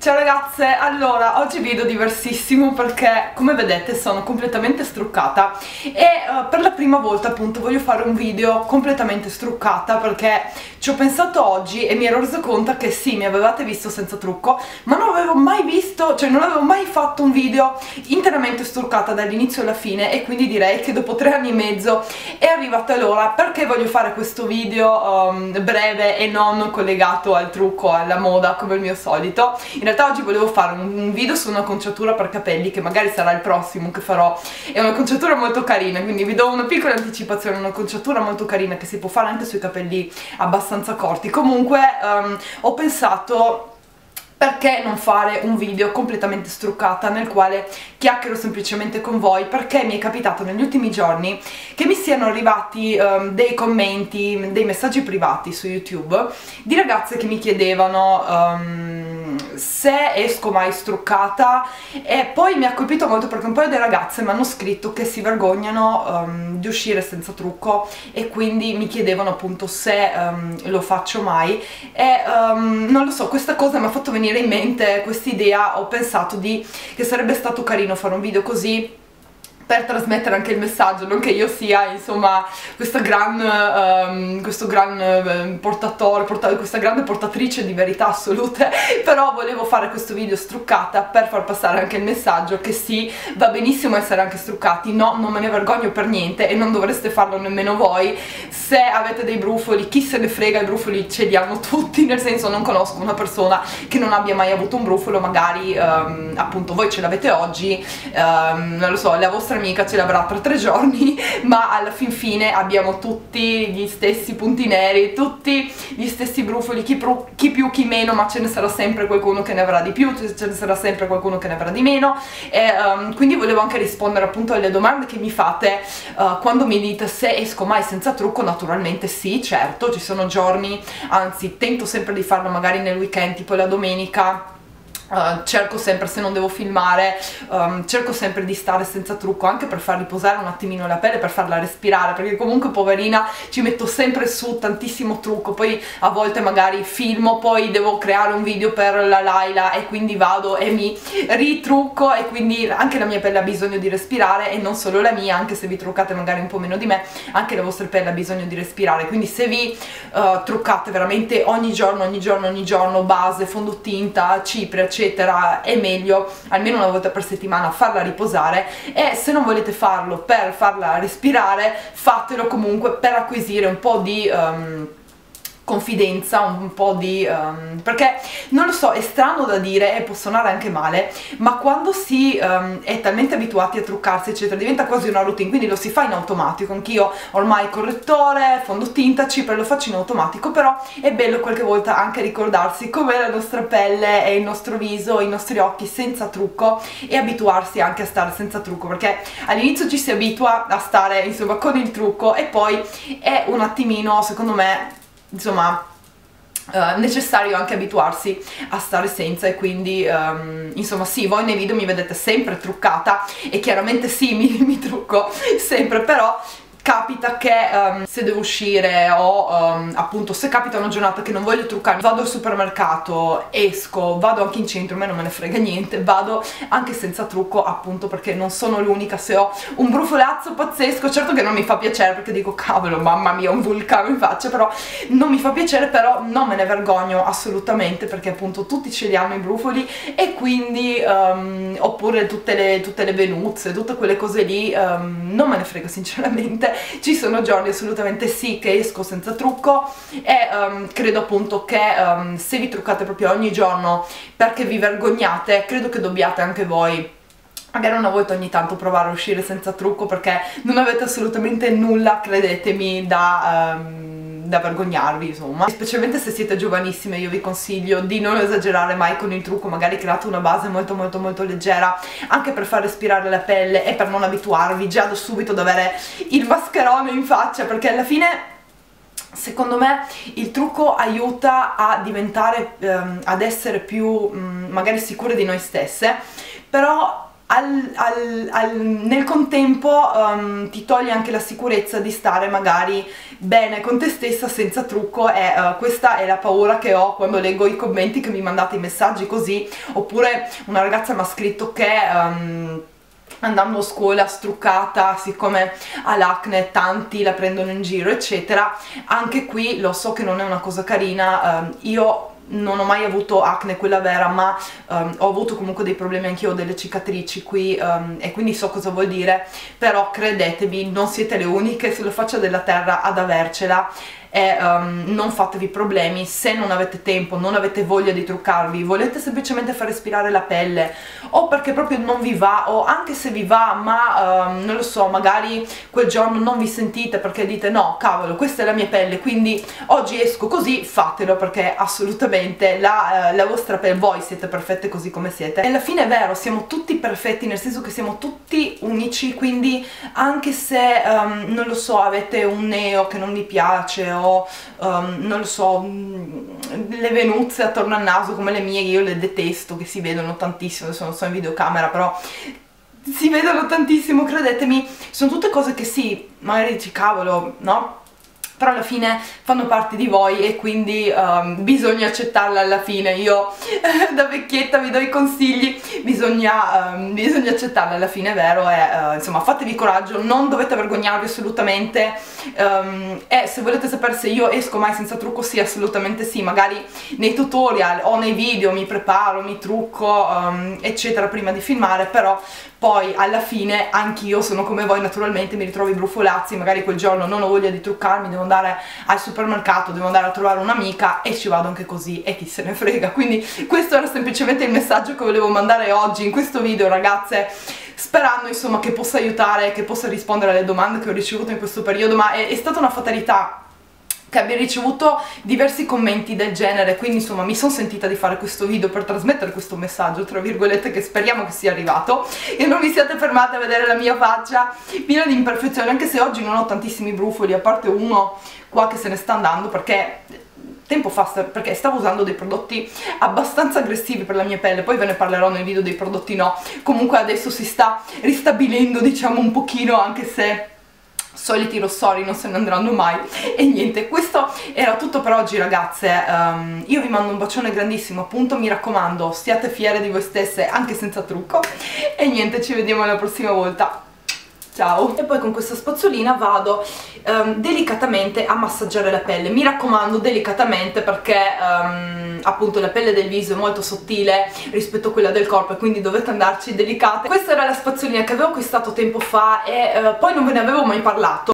Ciao ragazze, allora oggi video diversissimo perché come vedete sono completamente struccata e per la prima volta appunto voglio fare un video completamente struccata perché ci ho pensato oggi e mi ero resa conto che sì, mi avevate visto senza trucco, ma non avevo mai visto, cioè non avevo mai fatto un video interamente struccata dall'inizio alla fine, e quindi direi che dopo 3 anni e mezzo è arrivata l'ora. Perché voglio fare questo video breve e non collegato al trucco, alla moda come il mio solito. In realtà oggi volevo fare un video su un'acconciatura per capelli che magari sarà il prossimo che farò. È un'acconciatura molto carina, quindi vi do una piccola anticipazione. Un'acconciatura molto carina che si può fare anche sui capelli abbastanza corti. Comunque ho pensato, perché non fare un video completamente struccata nel quale chiacchiero semplicemente con voi, perché mi è capitato negli ultimi giorni che mi siano arrivati dei commenti, dei messaggi privati su YouTube di ragazze che mi chiedevano se esco mai struccata, e poi mi ha colpito molto perché un paio di ragazze mi hanno scritto che si vergognano di uscire senza trucco e quindi mi chiedevano appunto se lo faccio mai, e non lo so, questa cosa mi ha fatto venire in mente quest'idea. Ho pensato che sarebbe stato carino fare un video così per trasmettere anche il messaggio, non che io sia insomma questa grande portatore, questa grande portatrice di verità assolute, però volevo fare questo video struccata per far passare anche il messaggio che sì, va benissimo essere anche struccati, no, non me ne vergogno per niente e non dovreste farlo nemmeno voi. Se avete dei brufoli, chi se ne frega, i brufoli ce li hanno tutti, nel senso non conosco una persona che non abbia mai avuto un brufolo. Magari appunto voi ce l'avete oggi, non lo so, la vostra amica ce l'avrà tra 3 giorni, ma alla fin fine abbiamo tutti gli stessi punti neri, tutti gli stessi brufoli, chi più chi meno, ma ce ne sarà sempre qualcuno che ne avrà di più, ce ne sarà sempre qualcuno che ne avrà di meno. E quindi volevo anche rispondere appunto alle domande che mi fate quando mi dite se esco mai senza trucco. Naturalmente sì, certo, ci sono giorni, anzi tento sempre di farlo magari nel weekend, tipo la domenica. Cerco sempre, se non devo filmare, cerco sempre di stare senza trucco, anche per far riposare un attimino la pelle, per farla respirare, perché comunque poverina ci metto sempre su tantissimo trucco. Poi a volte magari filmo, poi devo creare un video per la Laila e quindi vado e mi ritrucco, e quindi anche la mia pelle ha bisogno di respirare, e non solo la mia, anche se vi truccate magari un po' meno di me, anche la vostra pelle ha bisogno di respirare. Quindi se vi truccate veramente ogni giorno, base, fondotinta, cipria, eccetera, è meglio almeno una volta per settimana farla riposare. E se non volete farlo per farla respirare, fatelo comunque per acquisire un po' di confidenza, un po' di perché non lo so, è strano da dire e può suonare anche male, ma quando si è talmente abituati a truccarsi eccetera, diventa quasi una routine, quindi lo si fa in automatico. Anch'io ormai correttore, fondotinta, cipria lo faccio in automatico, però è bello qualche volta anche ricordarsi com'è la nostra pelle e il nostro viso, i nostri occhi senza trucco, e abituarsi anche a stare senza trucco, perché all'inizio ci si abitua a stare insomma con il trucco e poi è un attimino, secondo me, insomma necessario anche abituarsi a stare senza. E quindi insomma sì, voi nei video mi vedete sempre truccata e chiaramente sì, mi trucco sempre, però capita che se devo uscire o appunto se capita una giornata che non voglio truccarmi, vado al supermercato, esco, vado anche in centro, a me non me ne frega niente, vado anche senza trucco, appunto perché non sono l'unica. Se ho un brufolazzo pazzesco, certo che non mi fa piacere, perché dico cavolo, mamma mia, un vulcano in faccia, però non mi fa piacere, però non me ne vergogno assolutamente, perché appunto tutti ce li hanno i brufoli, e quindi oppure tutte le venuzze, tutte quelle cose lì, non me ne frega sinceramente. Ci sono giorni assolutamente sì che esco senza trucco, e credo appunto che se vi truccate proprio ogni giorno perché vi vergognate, credo che dobbiate anche voi magari una volta ogni tanto provare a uscire senza trucco, perché non avete assolutamente nulla, credetemi, da vergognarvi, insomma. E specialmente se siete giovanissime, io vi consiglio di non esagerare mai con il trucco. Magari create una base molto leggera, anche per far respirare la pelle e per non abituarvi già da subito ad avere il mascherone in faccia, perché alla fine secondo me il trucco aiuta a diventare ad essere più magari sicure di noi stesse, però nel contempo ti toglie anche la sicurezza di stare magari bene con te stessa senza trucco, e questa è la paura che ho quando leggo i commenti che mi mandate, i messaggi così, oppure una ragazza mi ha scritto che andando a scuola struccata, siccome ha l'acne tanti la prendono in giro eccetera. Anche qui lo so che non è una cosa carina, io non ho mai avuto acne quella vera, ma ho avuto comunque dei problemi anch'io, delle cicatrici qui, e quindi so cosa vuol dire, però credetemi, non siete le uniche sulla faccia della terra ad avercela, e non fatevi problemi se non avete tempo, non avete voglia di truccarvi, volete semplicemente far respirare la pelle, o perché proprio non vi va, o anche se vi va ma non lo so, magari quel giorno non vi sentite perché dite no cavolo, questa è la mia pelle, quindi oggi esco così, fatelo, perché assolutamente la vostra pelle, voi siete perfette così come siete, e alla fine è vero, siamo tutti perfetti, nel senso che siamo tutti unici, quindi anche se non lo so, avete un neo che non vi piace, o non lo so, le venuzze attorno al naso come le mie, io le detesto, che si vedono tantissimo, adesso non so in videocamera però si vedono tantissimo, credetemi, sono tutte cose che sì, magari dici cavolo, no? Però alla fine fanno parte di voi e quindi bisogna accettarla alla fine. Io da vecchietta vi do i consigli, bisogna accettarla alla fine, è vero, e insomma fatevi coraggio, non dovete vergognarvi assolutamente, e se volete sapere se io esco mai senza trucco, sì, assolutamente sì, magari nei tutorial o nei video mi preparo, mi trucco eccetera prima di filmare, però poi alla fine anch'io sono come voi, naturalmente mi ritrovo i brufolazzi, magari quel giorno non ho voglia di truccarmi, devo andare al supermercato, devo andare a trovare un'amica e ci vado anche così e chi se ne frega. Quindi questo era semplicemente il messaggio che volevo mandare oggi in questo video, ragazze, sperando insomma che possa aiutare, che possa rispondere alle domande che ho ricevuto in questo periodo, ma è stata una fatalità che abbia ricevuto diversi commenti del genere, quindi insomma mi sono sentita di fare questo video per trasmettere questo messaggio, tra virgolette, che speriamo che sia arrivato e non vi siate fermate a vedere la mia faccia piena di imperfezioni, anche se oggi non ho tantissimi brufoli, a parte uno qua che se ne sta andando perché tempo fa, perché stavo usando dei prodotti abbastanza aggressivi per la mia pelle, poi ve ne parlerò nel video dei prodotti no, comunque adesso si sta ristabilendo diciamo un pochino, anche se soliti rossori non se ne andranno mai. E niente, questo era tutto per oggi, ragazze. Io vi mando un bacione grandissimo, appunto, mi raccomando, siate fiere di voi stesse anche senza trucco, e niente, ci vediamo la prossima volta. Ciao! E poi con questa spazzolina vado delicatamente a massaggiare la pelle, mi raccomando delicatamente, perché appunto la pelle del viso è molto sottile rispetto a quella del corpo e quindi dovete andarci delicate. Questa era la spazzolina che avevo acquistato tempo fa e poi non ve ne avevo mai parlato.